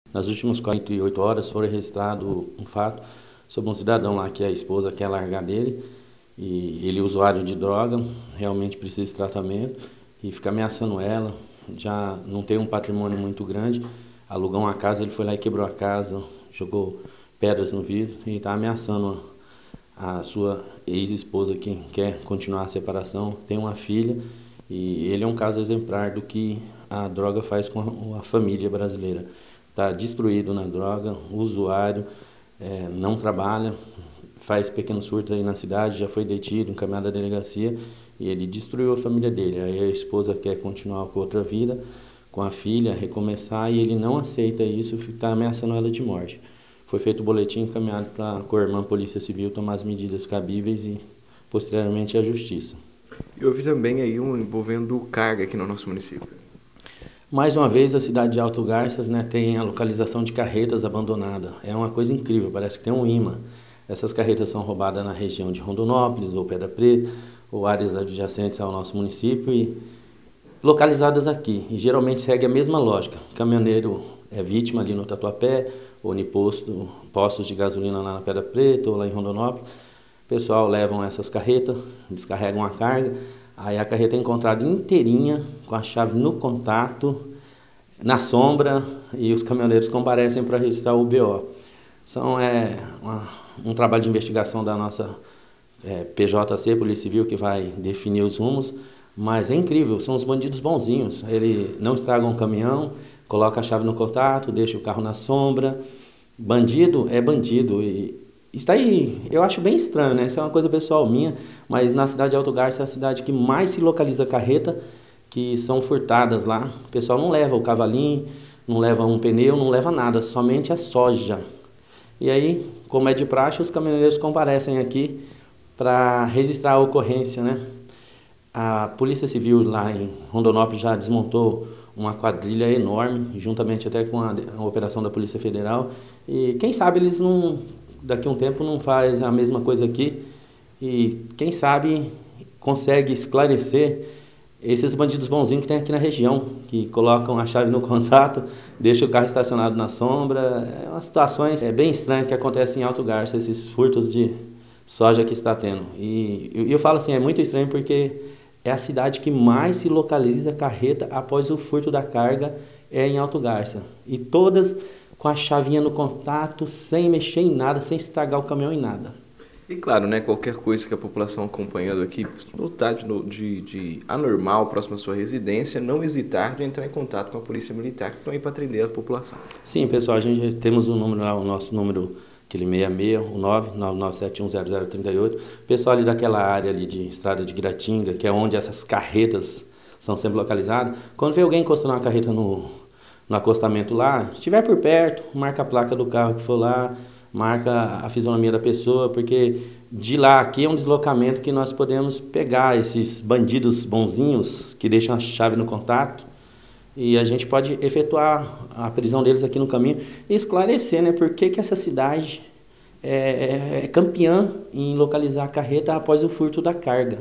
Nas últimas 48 horas foi registrado um fato sobre um cidadão lá que a esposa quer largar dele e ele é usuário de droga, realmente precisa de tratamento e fica ameaçando ela, já não tem um patrimônio muito grande, alugou uma casa, ele foi lá e quebrou a casa, jogou pedras no vidro e está ameaçando a sua ex-esposa que quer continuar a separação, tem uma filha e ele é um caso exemplar do que a droga faz com a família brasileira. Está destruído na droga, o usuário não trabalha, faz pequenos furtos aí na cidade, já foi detido, encaminhado à delegacia e ele destruiu a família dele. Aí a esposa quer continuar com outra vida, com a filha, recomeçar e ele não aceita isso, está ameaçando ela de morte. Foi feito o boletim encaminhado para a Cormã Polícia Civil tomar as medidas cabíveis e posteriormente a Justiça. E houve também aí envolvendo carga aqui no nosso município. Mais uma vez, a cidade de Alto Garças, tem a localização de carretas abandonadas. É uma coisa incrível, parece que tem um imã. Essas carretas são roubadas na região de Rondonópolis, ou Pedra Preta, ou áreas adjacentes ao nosso município e localizadas aqui. E geralmente segue a mesma lógica. O caminhoneiro é vítima ali no Tatuapé, ou em postos de gasolina lá na Pedra Preta, ou lá em Rondonópolis. O pessoal levam essas carretas, descarregam a carga. Aí a carreta é encontrada inteirinha, com a chave no contato, na sombra, e os caminhoneiros comparecem para registrar o BO. Um trabalho de investigação da nossa PJC, Polícia Civil, que vai definir os rumos, mas é incrível, são os bandidos bonzinhos. Ele não estraga um caminhão, coloca a chave no contato, deixa o carro na sombra. Bandido é bandido e está aí, eu acho bem estranho, né? Isso é uma coisa pessoal minha, mas na cidade de Alto Garças é a cidade que mais se localiza carreta, que são furtadas lá. O pessoal não leva o cavalinho, não leva um pneu, não leva nada, somente a soja. E aí, como é de praxe, os caminhoneiros comparecem aqui para registrar a ocorrência, né? A Polícia Civil lá em Rondonópolis já desmontou uma quadrilha enorme, juntamente até com a operação da Polícia Federal. E quem sabe eles daqui a um tempo não faz a mesma coisa aqui e quem sabe consegue esclarecer esses bandidos bonzinhos que tem aqui na região, que colocam a chave no contato, deixam o carro estacionado na sombra. É umas situações bem estranhas que acontecem em Alto Garças, esses furtos de soja que está tendo. E eu falo assim, é muito estranho porque é a cidade que mais se localiza carreta após o furto da carga em Alto Garças. E todas com a chavinha no contato, sem mexer em nada, sem estragar o caminhão em nada. E claro, qualquer coisa que a população acompanhando aqui notar de anormal próximo à sua residência, não hesitar de entrar em contato com a Polícia Militar, que estão aí para atender a população. Sim, pessoal, a gente temos um número lá, o nosso número, aquele 66, o 999710038. Pessoal ali daquela área ali de Estrada de Guiratinga, que é onde essas carretas são sempre localizadas, quando vê alguém encostando uma carreta no acostamento lá, estiver por perto, marca a placa do carro que for lá, marca a fisionomia da pessoa, porque de lá aqui é um deslocamento que nós podemos pegar esses bandidos bonzinhos que deixam a chave no contato e a gente pode efetuar a prisão deles aqui no caminho e esclarecer, por que essa cidade é campeã em localizar a carreta após o furto da carga.